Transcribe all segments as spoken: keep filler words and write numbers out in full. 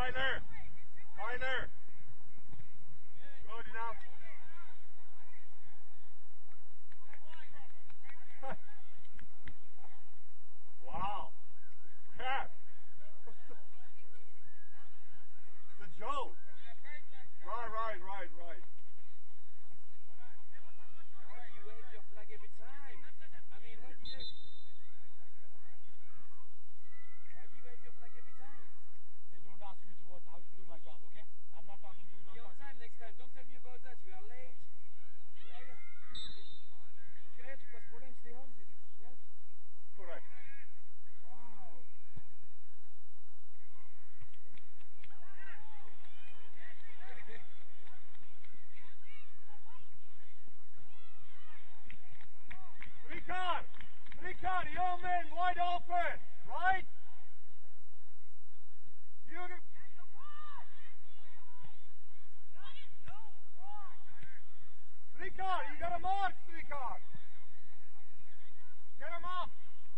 Tyler! Tyler! Good enough. Wow. Crap. It's a joke. Right, right, right, right. Why do you wave your flag every time? I mean, what do you... Why do you wave your flag every time? Hey, don't ask me to what, how to do my job, okay? I'm not talking to you, don't Be on talk to time me. next time. Don't tell me about that. You are late. You are here. If you're here to cause problems, stay home, did you? Yes? Correct. Wow. Three-card! Three-card, your man wide open, right? You... Three-card, you got a mark, three-card. Get him up.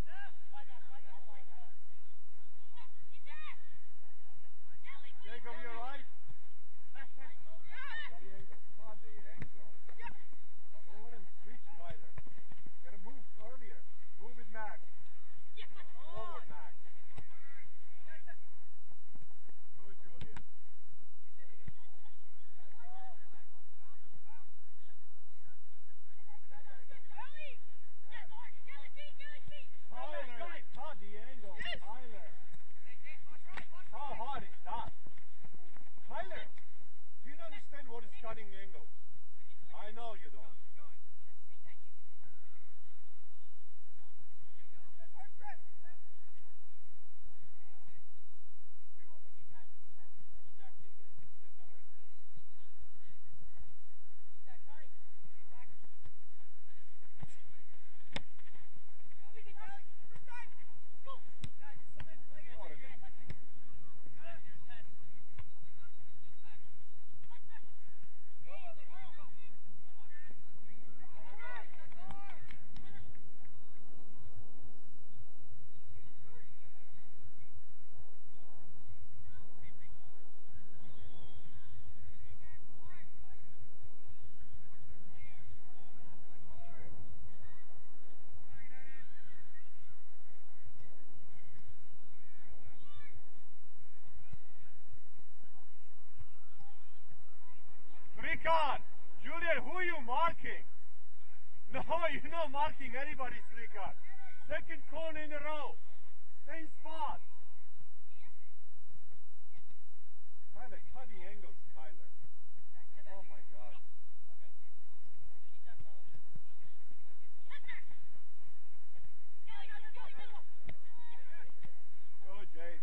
Jacob, you right? Body angle, body angle. Don't let him switch, Tyler. Gotta move earlier. Move it, Max. Forward, Max. Good, Julian. Tyler, cut the angle, Tyler. How hard is that? Tyler, do you understand what is cutting angles? I know you don't. Three-card! Julian, who are you marking? No, you're not marking anybody, three-card. Second corner in a row. Same spot. Tyler, cut the angles, Tyler. Oh my God. Oh, James.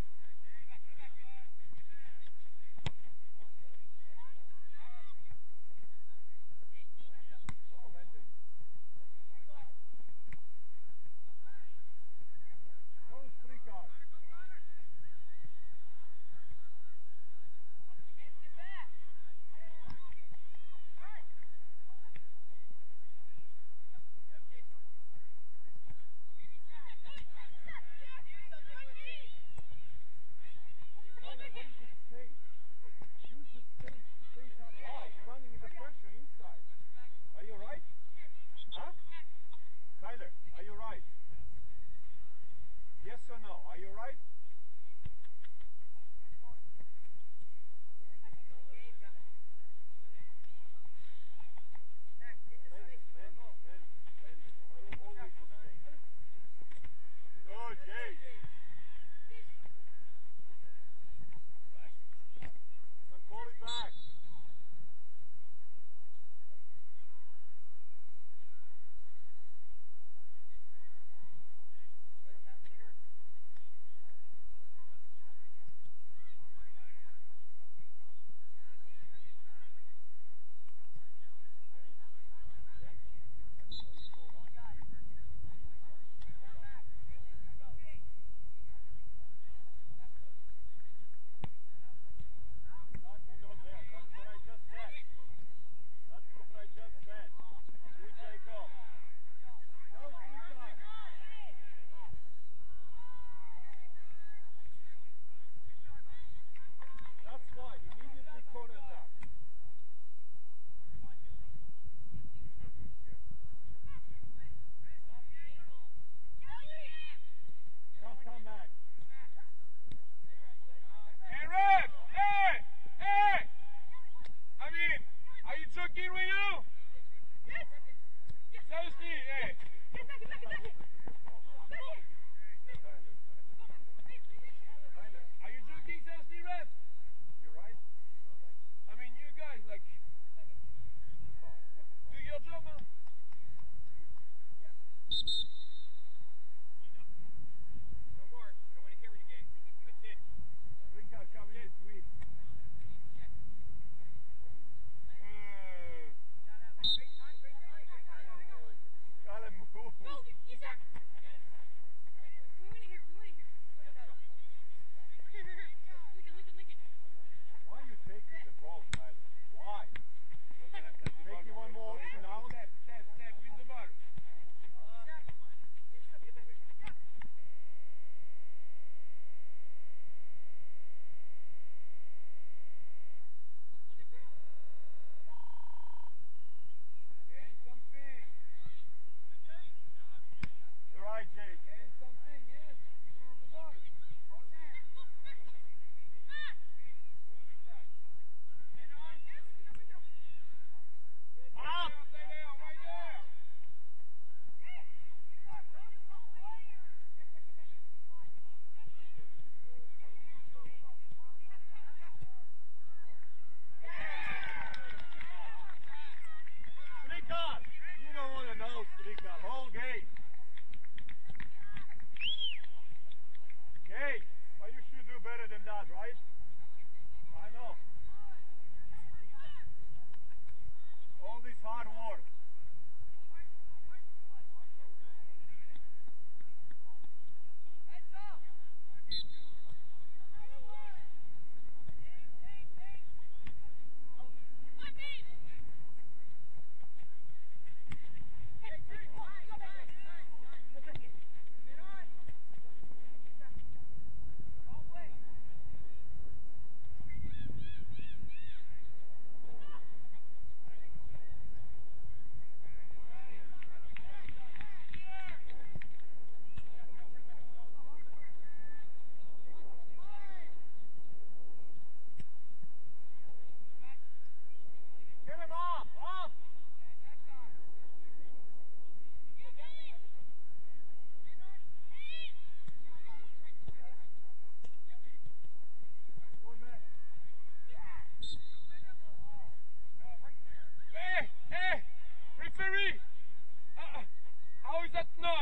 Oh, Landon. Those three cards. Tyler, what is the space? Use the space. Space out wide. You're running into pressure inside. Are you right? Huh? Tyler, are you right? Yes or no? Are you right? Landon, Landon, Landon, Landon. Always the same. Oh, Jay. Now call it back.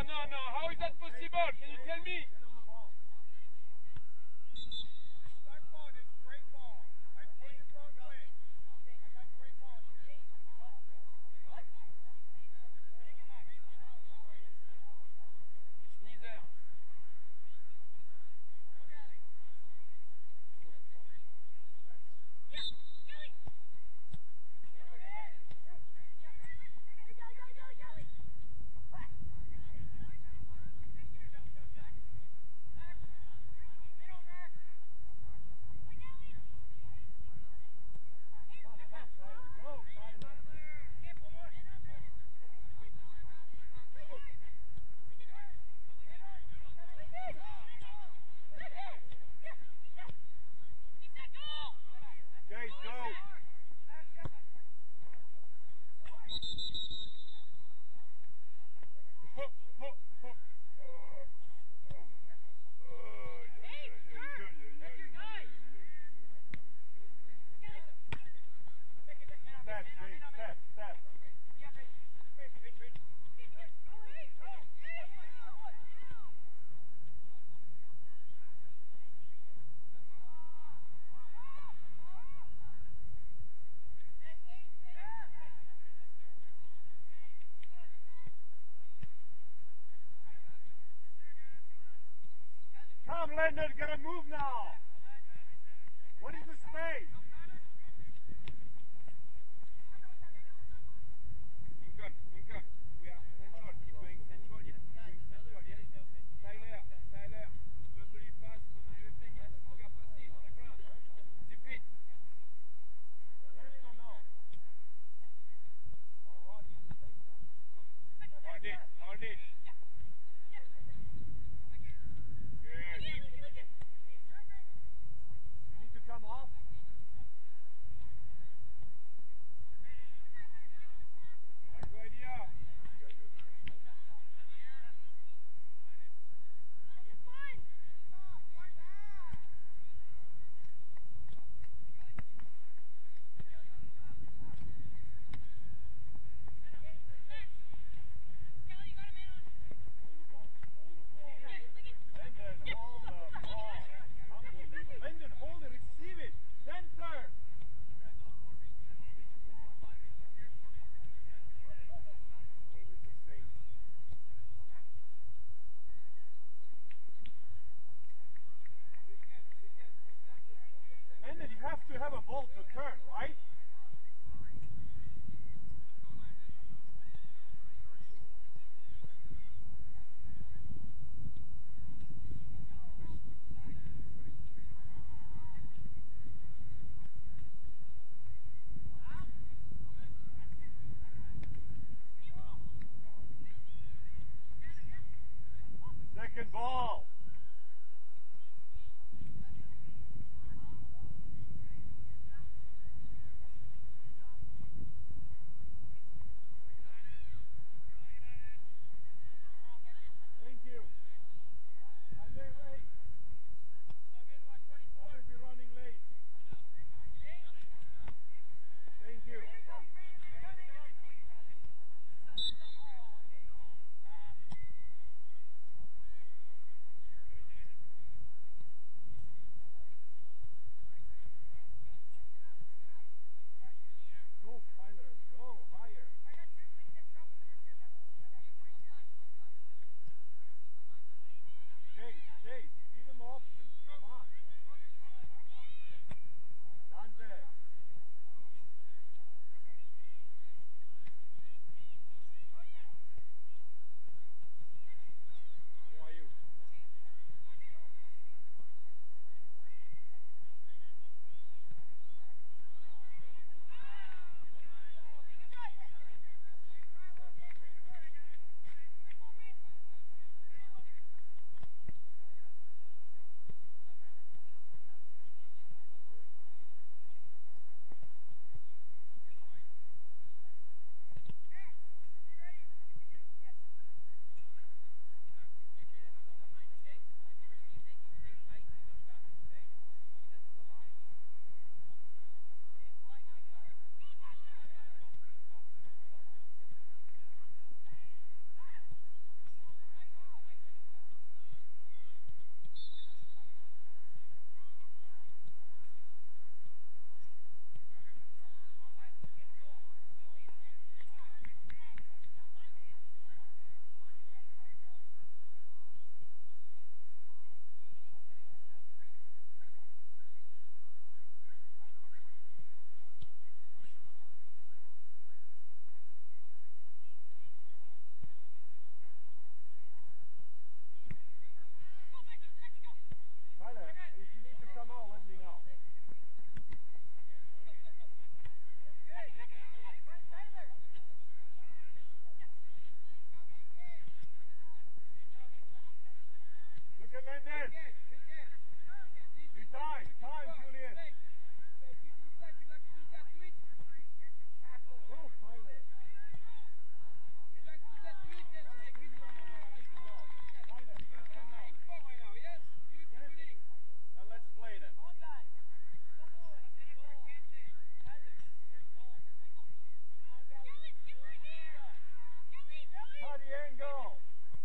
no, no. How is that possible? Can you tell me? Get on the ball. That ball is great ball. I played it wrong way. I got great ball here. It's neither. Come, Leonard, gotta move now. What is the space? Lincoln, Lincoln, we are central. Keep going central, yes. Keep going central, yes. Tyler, Tyler, verbally fast on everything, yes. Regarde passer, on the ground. Zip it. Yes or no? Hold it, hold it. You need to come off. Good idea. You have a ball to turn, right? Second ball. Julian. Du time, time, Julian. Go, Tyler. And let's play then. Tadiengo.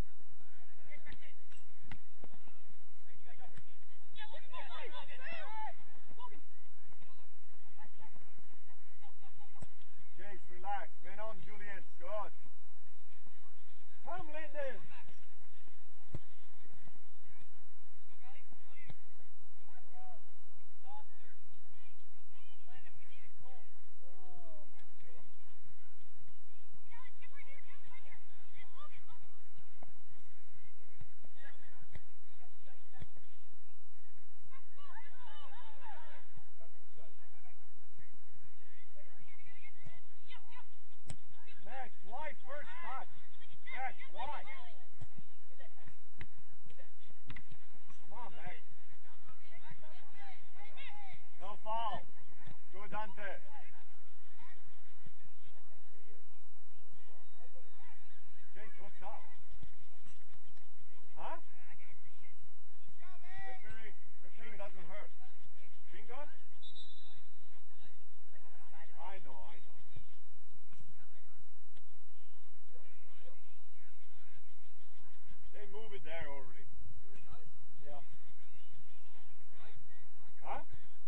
Jace, relax. Men on, Julian. Good. Come, Linden. Max, why first touch? Max, why? Come on, Max. No foul. Good, Dante. Chase, what's up? Huh? Referee, referee doesn't hurt. Finger? I know, I know. They move it there already. Yeah. Huh?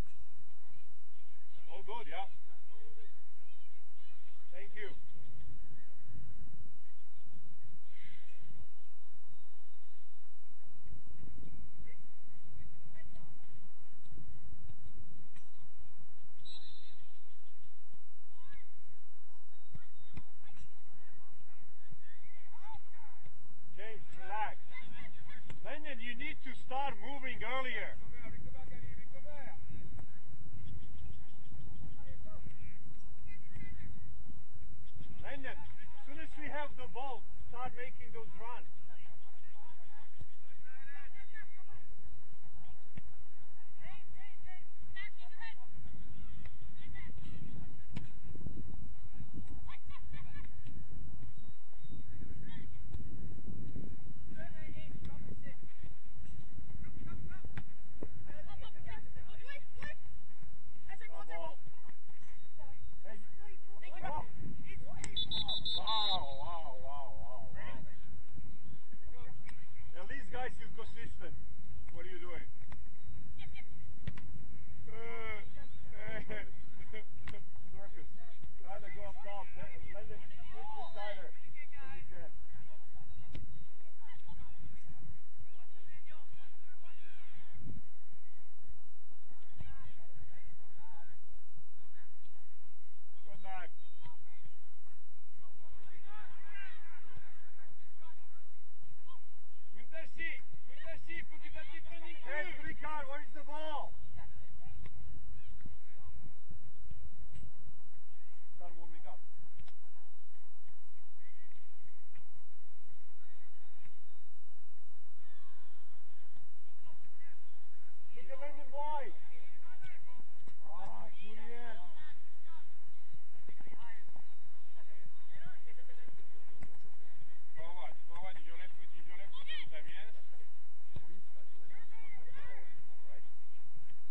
All good, yeah. Thank you. James, relax. Lennon, you need to start moving earlier. Lennon, as soon as we have the ball, start making those runs. Wow, wow, wow, wow, wow. At least guys, you're consistent. What are you doing? Uh, uh, circus. Try to go up top. Let it push the sider when you can. Good back. Muntashi, Muntashi, il faut que tu fasses tes running Hey, through. Ricard, where's the ball? Start warming up. Look at Lennon wide. Ah, Julian. Forward, forward, is your left foot, is your left foot, Tamiens. Right?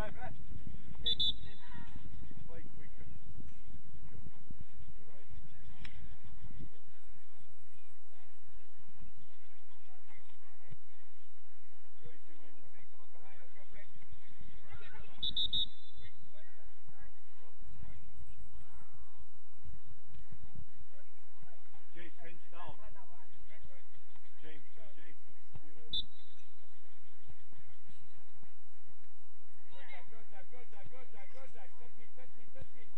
Brad, Brad. Play quicker. You right? Go a few minutes. Someone behind, let's go play. Jace, hands down. James, uh, Jace, you ready? Good job, good job, good job, good job. Touch it, touch it, touch it.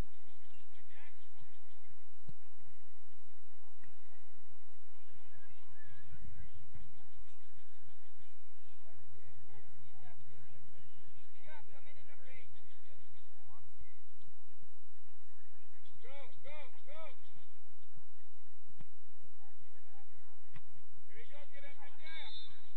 Go, go, go. Here we go, get under there.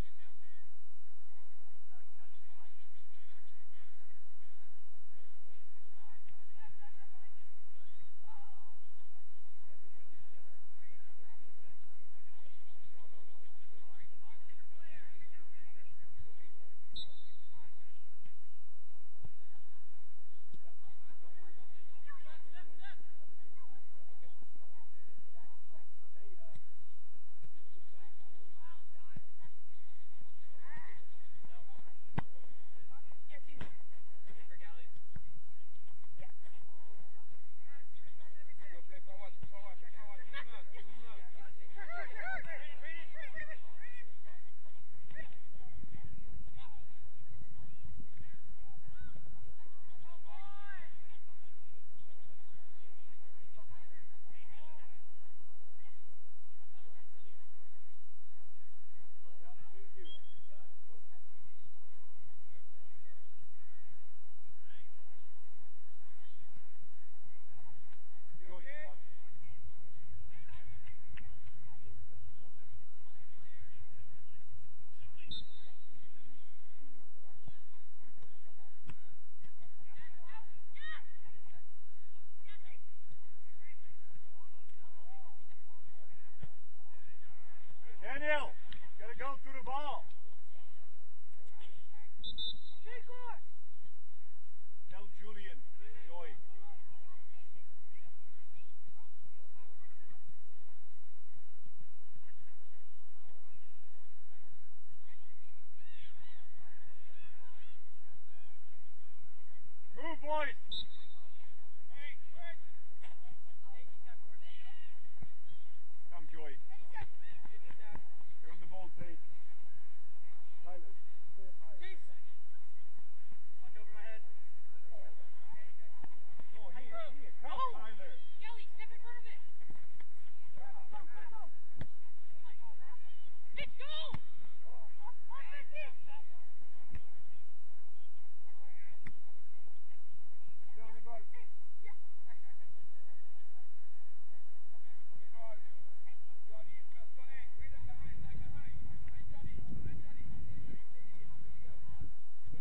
Go play forward, forward, forward. Mouvement, mouvement. Yeah, thank you. You Good, okay? come on. Daniel, gotta go through the ball. Tell Julian, Joy. Move, boys. Come, Joy. You're on the ball, Tate. Tyler, say hi. Watch over my head. No, here, here. Come, Tyler. Kelly, step in front of it. Let's go! Stay on the ball. On the ball. Jody, first volley. Read them behind, like behind. Behind Jody, behind Jody. Here we go. Go.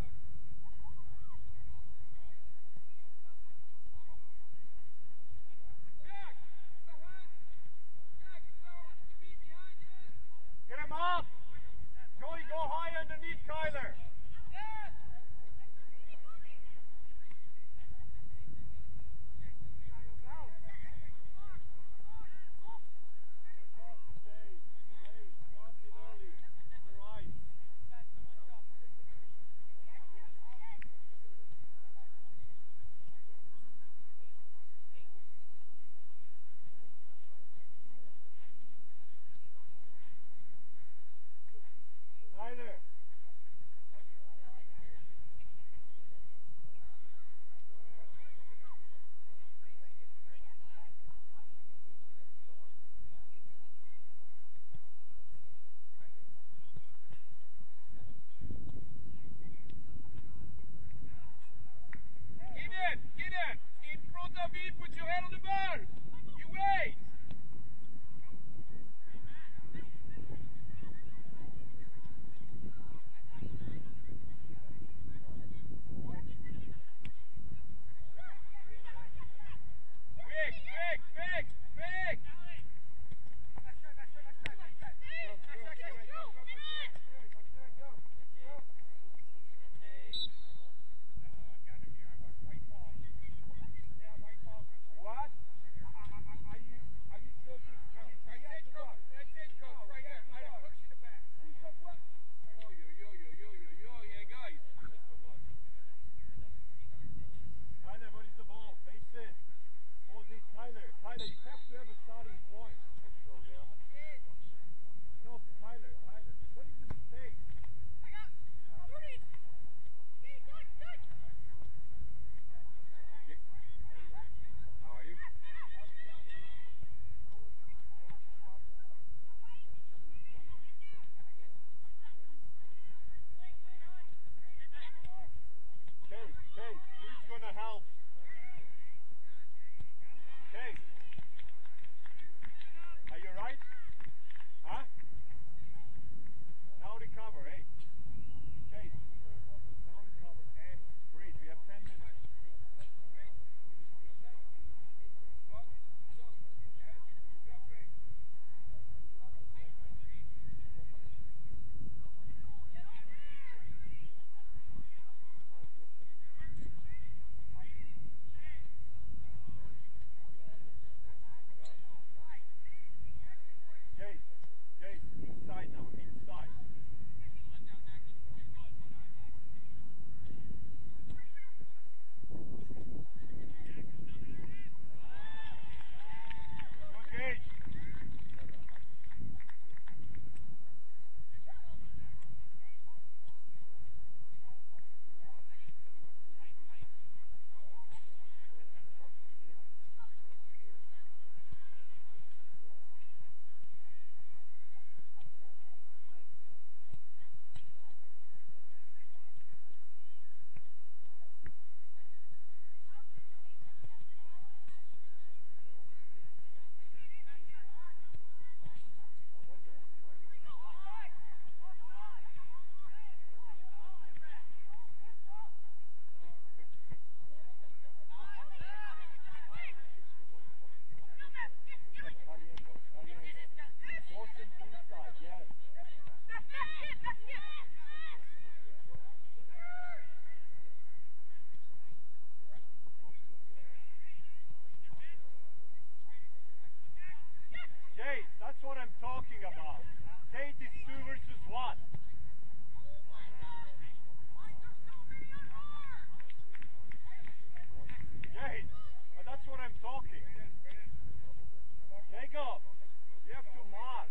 Jack, behind. Jack, now to be behind, yes. Get him up. Joey, go high underneath Tyler. Yes. Cross it, Dave. Dave, cross it early. To the right. Tyler. I'm talking about. Tate is two versus one. Jade, but that's what I'm talking. Jacob, you have to mark.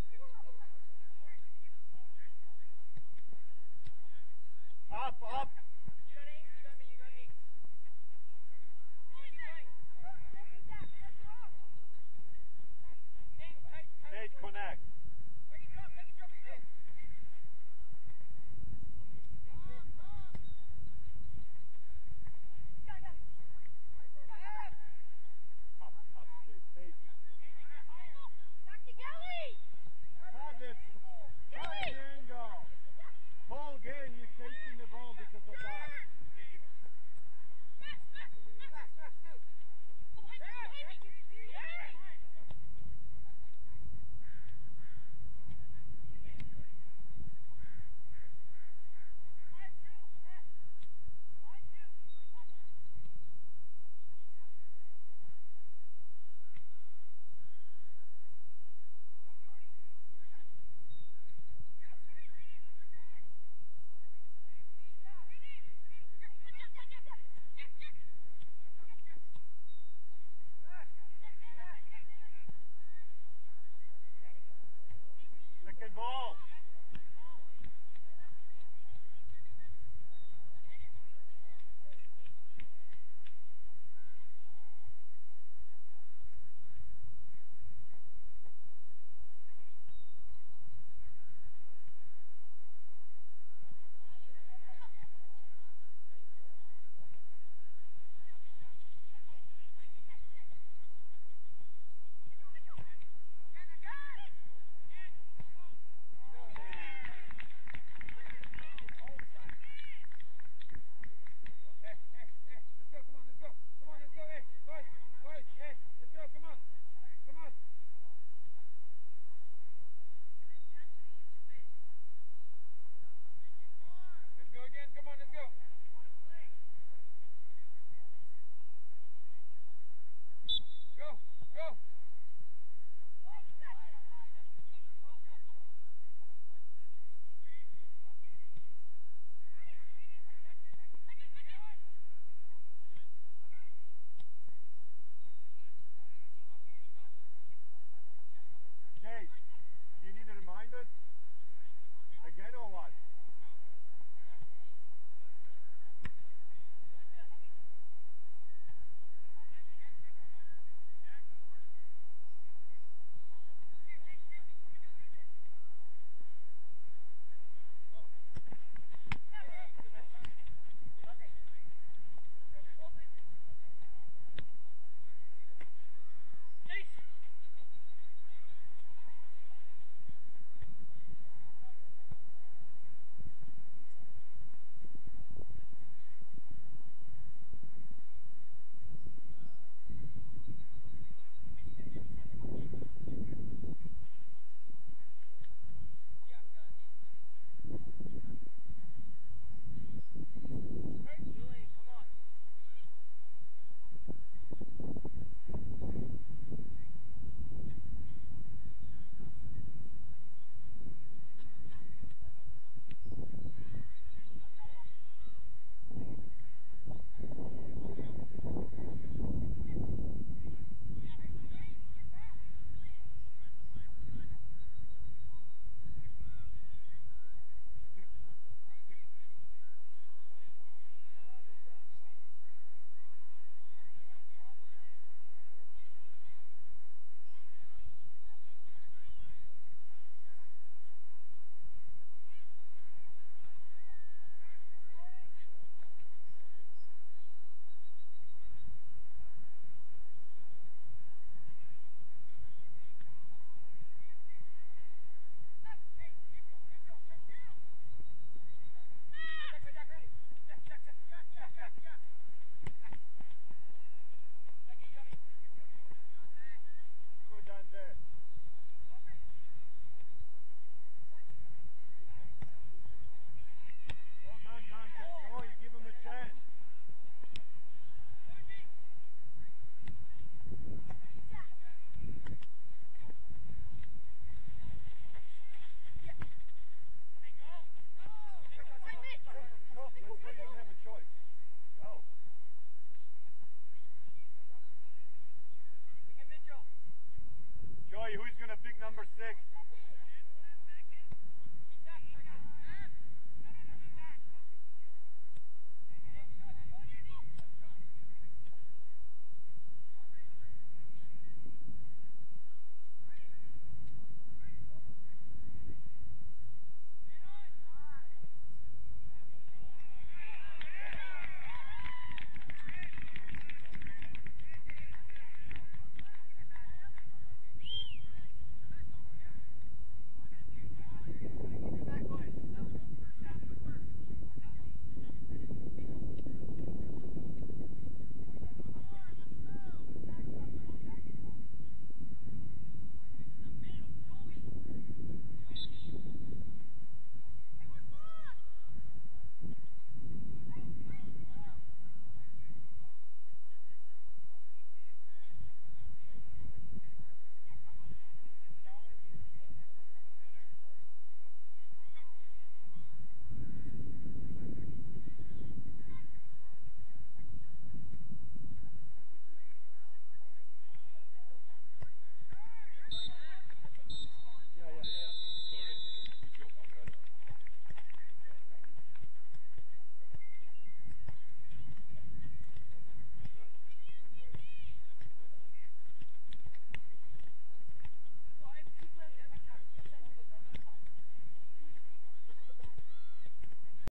Up, up.